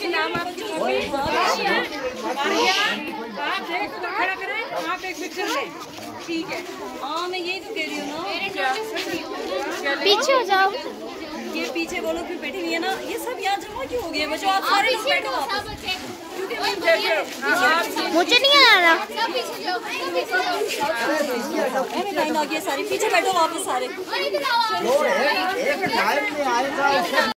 नाम आप देख तो खड़ा करें, आप एक पिक्चर लें। ठीक है, हाँ मैं यही तो कह रही हूँ ना। पीछे हो जाओ। ये पीछे वो लोग भी बैठे हुए हैं ना, ये सब यहाँ जमा क्यों हो गए बच्चों? आप सारे लोग बैठो वापस। मुझे नहीं आ रहा। लाइन आ गई सारी, पीछे बैठो वापस सारे।